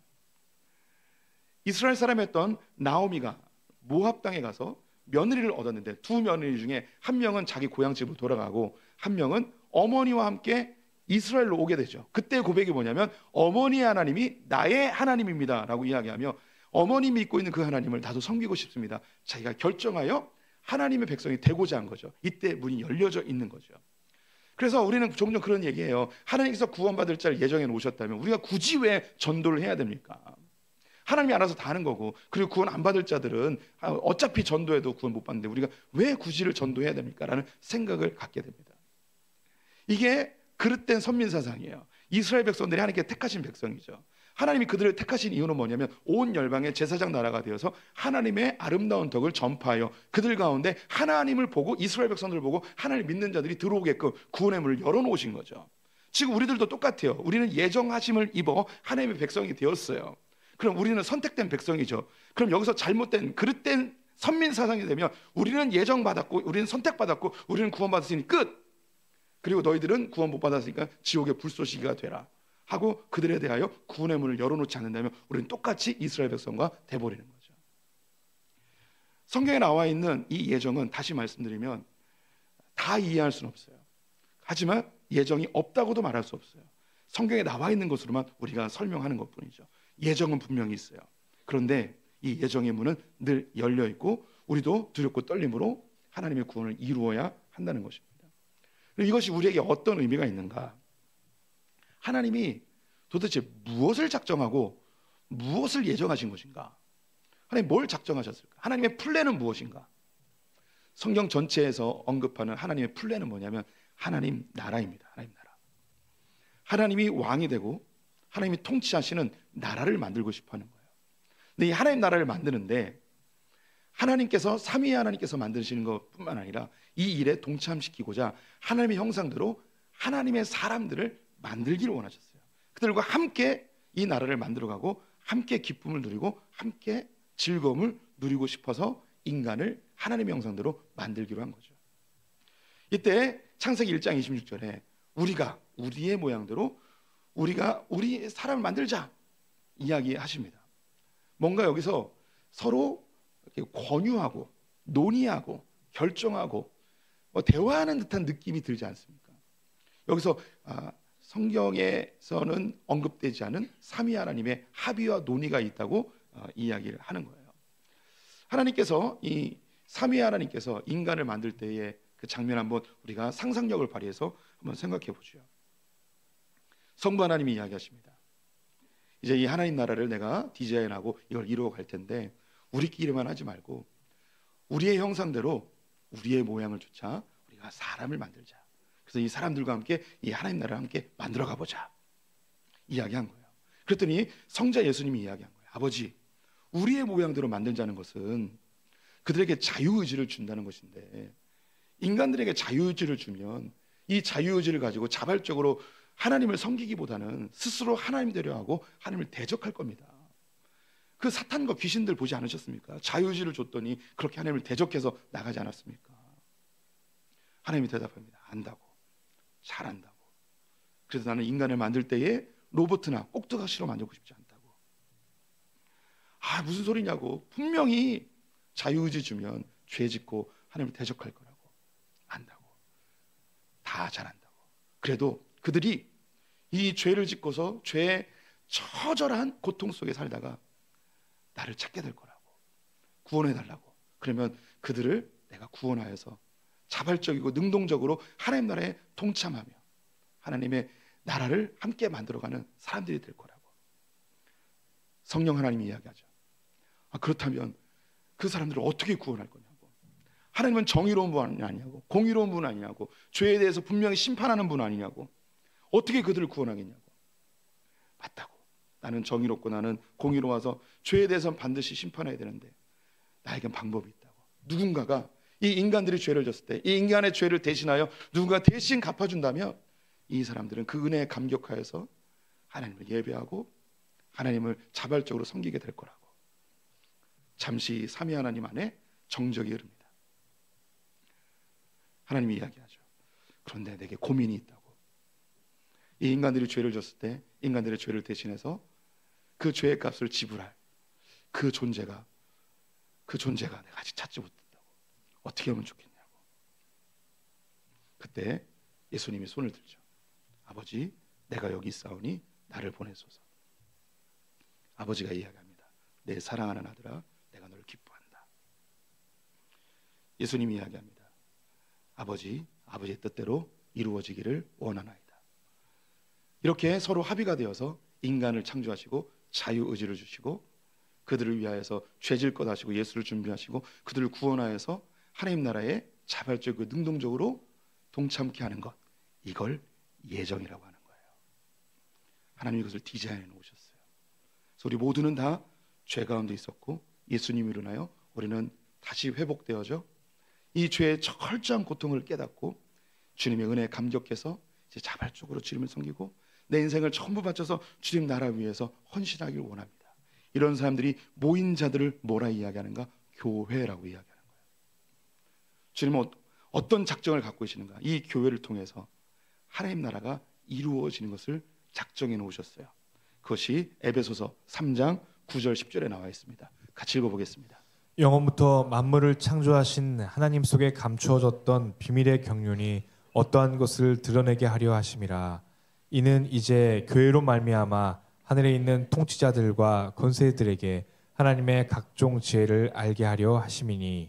이스라엘 사람이었던 나오미가 모압 땅에 가서 며느리를 얻었는데 두 며느리 중에 한 명은 자기 고향집으로 돌아가고 한 명은 어머니와 함께 이스라엘로 오게 되죠. 그때 고백이 뭐냐면 어머니의 하나님이 나의 하나님입니다 라고 이야기하며 어머님이 믿고 있는 그 하나님을 나도 섬기고 싶습니다. 자기가 결정하여 하나님의 백성이 되고자 한 거죠. 이때 문이 열려져 있는 거죠. 그래서 우리는 종종 그런 얘기해요. 하나님께서 구원받을 자를 예정해 놓으셨다면 우리가 굳이 왜 전도를 해야 됩니까? 하나님이 알아서 다 하는 거고, 그리고 구원 안 받을 자들은 어차피 전도해도 구원 못 받는데 우리가 왜 굳이를 전도해야 됩니까? 라는 생각을 갖게 됩니다. 이게 그릇된 선민사상이에요. 이스라엘 백성들이 하나님께 택하신 백성이죠. 하나님이 그들을 택하신 이유는 뭐냐면 온 열방의 제사장 나라가 되어서 하나님의 아름다운 덕을 전파하여 그들 가운데 하나님을 보고 이스라엘 백성들을 보고 하나님을 믿는 자들이 들어오게끔 구원의 문을 열어놓으신 거죠. 지금 우리들도 똑같아요. 우리는 예정하심을 입어 하나님의 백성이 되었어요. 그럼 우리는 선택된 백성이죠. 그럼 여기서 잘못된 그릇된 선민사상이 되면 우리는 예정받았고 우리는 선택받았고 우리는 구원받았으니 끝! 그리고 너희들은 구원 못 받았으니까 지옥의 불쏘시개가 되라 하고 그들에 대하여 구원의 문을 열어놓지 않는다면 우리는 똑같이 이스라엘 백성과 돼버리는 거죠. 성경에 나와 있는 이 예정은 다시 말씀드리면 다 이해할 수는 없어요. 하지만 예정이 없다고도 말할 수 없어요. 성경에 나와 있는 것으로만 우리가 설명하는 것뿐이죠. 예정은 분명히 있어요. 그런데 이 예정의 문은 늘 열려 있고 우리도 두렵고 떨림으로 하나님의 구원을 이루어야 한다는 것입니다. 이것이 우리에게 어떤 의미가 있는가? 하나님이 도대체 무엇을 작정하고 무엇을 예정하신 것인가? 하나님 뭘 작정하셨을까? 하나님의 플랜은 무엇인가? 성경 전체에서 언급하는 하나님의 플랜은 뭐냐면 하나님 나라입니다. 하나님 나라. 하나님이 왕이 되고 하나님이 통치하시는 나라를 만들고 싶어 하는 거예요. 근데 이 하나님 나라를 만드는데 하나님께서 삼위의 하나님께서 만드시는 것뿐만 아니라 이 일에 동참시키고자 하나님의 형상대로 하나님의 사람들을 만들기를 원하셨어요. 그들과 함께 이 나라를 만들어가고 함께 기쁨을 누리고 함께 즐거움을 누리고 싶어서 인간을 하나님의 형상대로 만들기로 한 거죠. 이때 창세기 일 장 이십육 절에 우리가 우리의 모양대로 우리가 우리 사람을 만들자 이야기하십니다. 뭔가 여기서 서로 이렇게 권유하고 논의하고 결정하고 뭐 대화하는 듯한 느낌이 들지 않습니까? 여기서 아, 성경에서는 언급되지 않은 삼위 하나님의 합의와 논의가 있다고 어, 이야기를 하는 거예요. 하나님께서 이 삼위 하나님께서 인간을 만들 때의 그 장면 한번 우리가 상상력을 발휘해서 한번 생각해 보죠. 성부 하나님이 이야기하십니다. 이제 이 하나님 나라를 내가 디자인하고 이걸 이루어 갈 텐데 우리끼리만 하지 말고 우리의 형상대로 우리의 모양을 쫓아 우리가 사람을 만들자. 그래서 이 사람들과 함께 이 하나님 나라를 함께 만들어 가보자 이야기한 거예요. 그랬더니 성자 예수님이 이야기한 거예요. 아버지, 우리의 모양대로 만들자는 것은 그들에게 자유의지를 준다는 것인데, 인간들에게 자유의지를 주면 이 자유의지를 가지고 자발적으로 하나님을 섬기기보다는 스스로 하나님 되려 하고 하나님을 대적할 겁니다. 그 사탄과 귀신들 보지 않으셨습니까? 자유의지를 줬더니 그렇게 하나님을 대적해서 나가지 않았습니까? 하나님이 대답합니다. 안다고, 잘한다고. 그래서 나는 인간을 만들 때에 로봇이나 꼭두가시로 만들고 싶지 않다고. 아, 무슨 소리냐고. 분명히 자유의지 주면 죄 짓고 하나님을 대적할 거라고. 안다고, 다 잘한다고. 그래도 그들이 이 죄를 짓고서 죄의 처절한 고통 속에 살다가 나를 찾게 될 거라고, 구원해달라고. 그러면 그들을 내가 구원하여서 자발적이고 능동적으로 하나님 나라에 동참하며 하나님의 나라를 함께 만들어가는 사람들이 될 거라고. 성령 하나님이 이야기하죠. 아, 그렇다면 그 사람들을 어떻게 구원할 거냐고. 하나님은 정의로운 분 아니냐고, 공의로운 분 아니냐고, 죄에 대해서 분명히 심판하는 분 아니냐고. 어떻게 그들을 구원하겠냐고. 맞다고. 나는 정의롭고 나는 공의로워서 죄에 대해서는 반드시 심판해야 되는데 나에겐 방법이 있다고. 누군가가 이 인간들이 죄를 졌을 때 이 인간의 죄를 대신하여 누군가 대신 갚아준다면 이 사람들은 그 은혜에 감격하여서 하나님을 예배하고 하나님을 자발적으로 섬기게 될 거라고. 잠시 삼위 하나님 안에 정적이 흐릅니다. 하나님이 이야기하죠. 그런데 내게 고민이 있다고. 이 인간들이 죄를 졌을 때 인간들의 죄를 대신해서 그 죄의 값을 지불할 그 존재가 그 존재가 내가 아직 찾지 못했다고. 어떻게 하면 좋겠냐고. 그때 예수님이 손을 들죠. 아버지, 내가 여기 있사오니 나를 보내소서. 아버지가 이야기합니다. 내 사랑하는 아들아, 내가 너를 기뻐한다. 예수님이 이야기합니다. 아버지, 아버지의 뜻대로 이루어지기를 원하나이다. 이렇게 서로 합의가 되어서 인간을 창조하시고 자유의지를 주시고 그들을 위하여서 죄질 것 하시고 예수를 준비하시고 그들을 구원하여서 하나님 나라에 자발적이고 능동적으로 동참케 하는 것, 이걸 예정이라고 하는 거예요. 하나님이 그것을 디자인해 놓으셨어요. 그래서 우리 모두는 다 죄 가운데 있었고 예수님으로 인하여 우리는 다시 회복되어져 이 죄의 철저한 고통을 깨닫고 주님의 은혜에 감격해서 이제 자발적으로 주님을 섬기고 내 인생을 전부 바쳐서 주님 나라 위해서 헌신하기를 원합니다. 이런 사람들이 모인 자들을 뭐라 이야기하는가? 교회라고 이야기하는 거예요. 주님은 어떤 작정을 갖고 계시는가? 이 교회를 통해서 하나님 나라가 이루어지는 것을 작정해 놓으셨어요. 그것이 에베소서 삼 장 구 절 십 절에 나와 있습니다. 같이 읽어보겠습니다. 영원부터 만물을 창조하신 하나님 속에 감추어졌던 비밀의 경륜이 어떠한 것을 드러내게 하려 하심이라. 이는 이제 교회로 말미암아 하늘에 있는 통치자들과 권세들에게 하나님의 각종 지혜를 알게 하려 하심이니.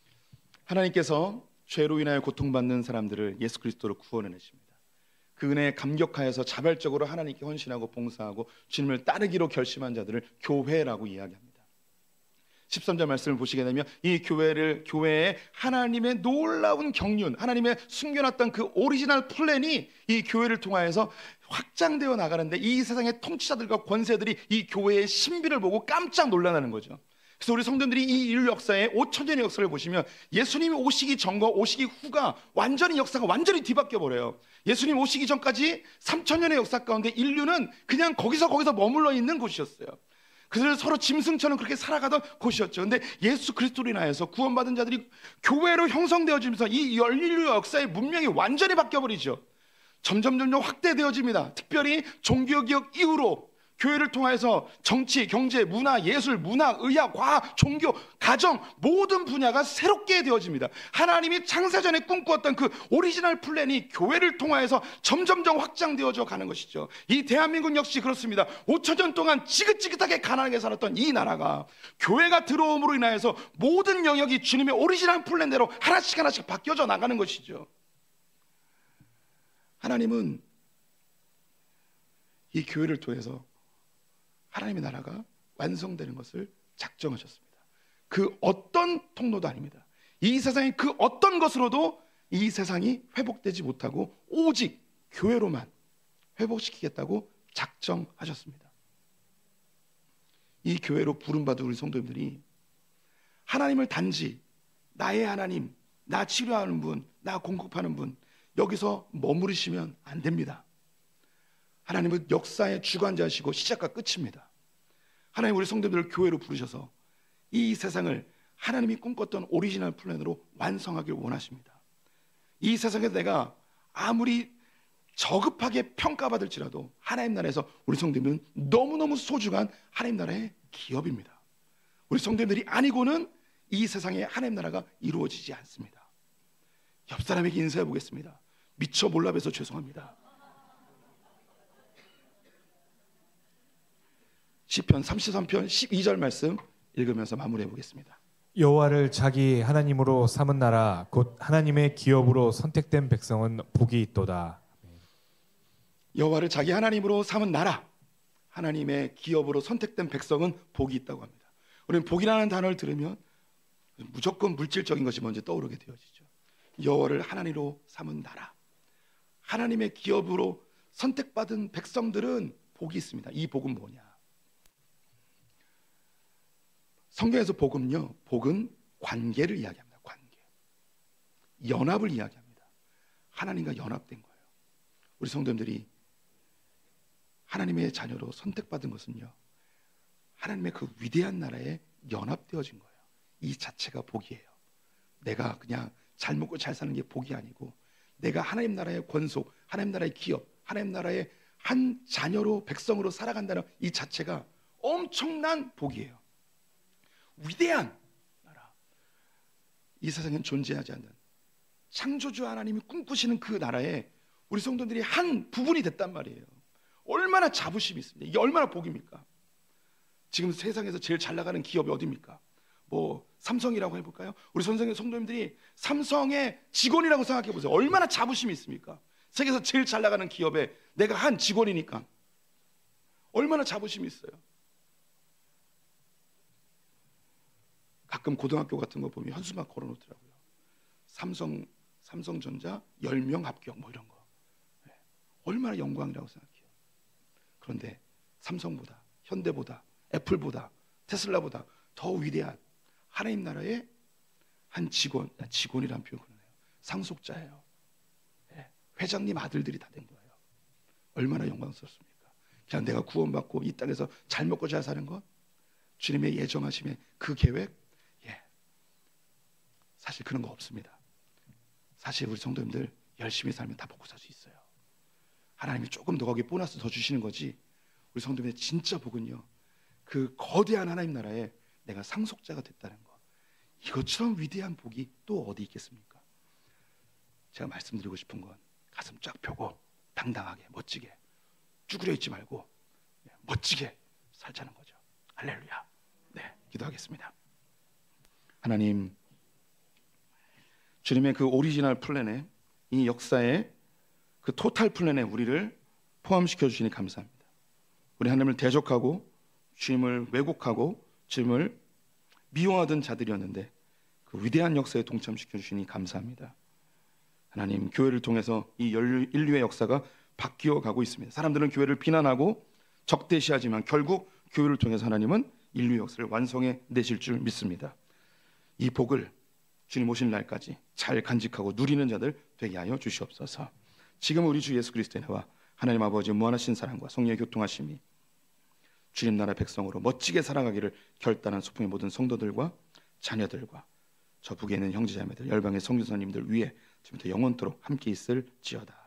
하나님께서 죄로 인하여 고통받는 사람들을 예수 그리스도로 구원해내십니다. 그 은혜에 감격하여서 자발적으로 하나님께 헌신하고 봉사하고 주님을 따르기로 결심한 자들을 교회라고 이야기합니다. 십삼 절 말씀을 보시게 되면 이 교회를 교회에 하나님의 놀라운 경륜, 하나님의 숨겨놨던 그 오리지널 플랜이 이 교회를 통하여서 확장되어 나가는데 이 세상의 통치자들과 권세들이 이 교회의 신비를 보고 깜짝 놀라는 거죠. 그래서 우리 성도들이 이 인류 역사의 오천 년의 역사를 보시면 예수님이 오시기 전과 오시기 후가 완전히 역사가 완전히 뒤바뀌어 버려요. 예수님 오시기 전까지 삼천 년의 역사 가운데 인류는 그냥 거기서 거기서 머물러 있는 곳이었어요. 그들은 서로 짐승처럼 그렇게 살아가던 곳이었죠. 근데 예수 그리스도로 인하여서 구원받은 자들이 교회로 형성되어지면서 이 인류 역사의 문명이 완전히 바뀌어버리죠. 점점 점점 확대되어집니다. 특별히 종교개혁 이후로 교회를 통해서 정치, 경제, 문화, 예술, 문화, 의학, 과학, 종교, 가정 모든 분야가 새롭게 되어집니다. 하나님이 창세전에 꿈꾸었던 그 오리지널 플랜이 교회를 통해서 점점점 확장되어져 가는 것이죠. 이 대한민국 역시 그렇습니다. 오천 년 동안 지긋지긋하게 가난하게 살았던 이 나라가 교회가 들어옴으로 인하여서 모든 영역이 주님의 오리지널 플랜대로 하나씩 하나씩 바뀌어져 나가는 것이죠. 하나님은 이 교회를 통해서 하나님의 나라가 완성되는 것을 작정하셨습니다. 그 어떤 통로도 아닙니다. 이 세상의 그 어떤 것으로도 이 세상이 회복되지 못하고 오직 교회로만 회복시키겠다고 작정하셨습니다. 이 교회로 부름받은 우리 성도님들이 하나님을 단지 나의 하나님, 나 치료하는 분, 나 공급하는 분, 여기서 머무르시면 안 됩니다. 하나님은 역사의 주관자시고 시작과 끝입니다. 하나님 우리 성도들을 교회로 부르셔서 이 세상을 하나님이 꿈꿨던 오리지널 플랜으로 완성하길 원하십니다. 이 세상에서 내가 아무리 저급하게 평가받을지라도 하나님 나라에서 우리 성도들은 너무너무 소중한 하나님 나라의 기업입니다. 우리 성도들이 아니고는 이 세상에 하나님 나라가 이루어지지 않습니다. 옆 사람에게 인사해 보겠습니다. 미처 몰라봬서 죄송합니다. 시편 삼십삼 편 십이 절 말씀 읽으면서 마무리해 보겠습니다. 여호와를 자기 하나님으로 삼은 나라 곧 하나님의 기업으로 선택된 백성은 복이 있도다. 여호와를 자기 하나님으로 삼은 나라, 하나님의 기업으로 선택된 백성은 복이 있다고 합니다. 우리는 복이라는 단어를 들으면 무조건 물질적인 것이 먼저 떠오르게 되어지죠. 여호와를 하나님으로 삼은 나라, 하나님의 기업으로 선택받은 백성들은 복이 있습니다. 이 복은 뭐냐? 성경에서 복은요, 복은 관계를 이야기합니다. 관계, 연합을 이야기합니다. 하나님과 연합된 거예요. 우리 성도님들이 하나님의 자녀로 선택받은 것은요, 하나님의 그 위대한 나라에 연합되어진 거예요. 이 자체가 복이에요. 내가 그냥 잘 먹고 잘 사는 게 복이 아니고, 내가 하나님 나라의 권속, 하나님 나라의 기업, 하나님 나라의 한 자녀로, 백성으로 살아간다는 이 자체가 엄청난 복이에요. 위대한 나라, 이 세상엔 존재하지 않는 창조주 하나님이 꿈꾸시는 그 나라에 우리 성도들이 한 부분이 됐단 말이에요. 얼마나 자부심이 있습니다. 이게 얼마나 복입니까? 지금 세상에서 제일 잘 나가는 기업이 어디입니까? 뭐 삼성이라고 해볼까요? 우리 선생님 성도님들이 삼성의 직원이라고 생각해 보세요. 얼마나 자부심이 있습니까? 세계에서 제일 잘 나가는 기업에 내가 한 직원이니까 얼마나 자부심이 있어요. 가끔 고등학교 같은 거 보면 현수막 걸어놓더라고요. 삼성, 삼성전자 열 명 합격 뭐 이런 거. 네. 얼마나 영광이라고 생각해요. 그런데 삼성보다, 현대보다, 애플보다, 테슬라보다 더 위대한 하나님 나라의 한 직원, 직원이라는 표현을 해요. 상속자예요. 네. 회장님 아들들이 다 된 거예요. 얼마나 영광스럽습니까? 그냥 내가 구원받고 이 땅에서 잘 먹고 잘 사는 것, 주님의 예정하심의 그 계획, 사실 그런 거 없습니다. 사실 우리 성도님들 열심히 살면 다 먹고 살 수 있어요. 하나님이 조금 더 거기에 보너스 더 주시는 거지, 우리 성도님의 진짜 복은요, 그 거대한 하나님 나라에 내가 상속자가 됐다는 거, 이것처럼 위대한 복이 또 어디 있겠습니까? 제가 말씀드리고 싶은 건 가슴 쫙 펴고 당당하게 멋지게 쭈그려 있지 말고 멋지게 살자는 거죠. 할렐루야. 네, 기도하겠습니다. 하나님, 주님의 그 오리지널 플랜에, 이 역사의 그 토탈 플랜에 우리를 포함시켜 주시니 감사합니다. 우리 하나님을 대적하고 주님을 왜곡하고 주님을 미워하던 자들이었는데 그 위대한 역사에 동참시켜 주시니 감사합니다. 하나님, 교회를 통해서 이 인류의 역사가 바뀌어 가고 있습니다. 사람들은 교회를 비난하고 적대시하지만 결국 교회를 통해서 하나님은 인류 역사를 완성해 내실 줄 믿습니다. 이 복을 주님 오신 날까지 잘 간직하고 누리는 자들 되게 하여 주시옵소서. 지금 우리 주 예수 그리스도의 은혜와 하나님 아버지의 무한하신 사랑과 성령의 교통하심이 주님 나라 백성으로 멋지게 살아가기를 결단한 소풍의 모든 성도들과 자녀들과 저 북에 있는 형제자매들, 열방의 성교사님들 위에 지금부터 영원토록 함께 있을지어다.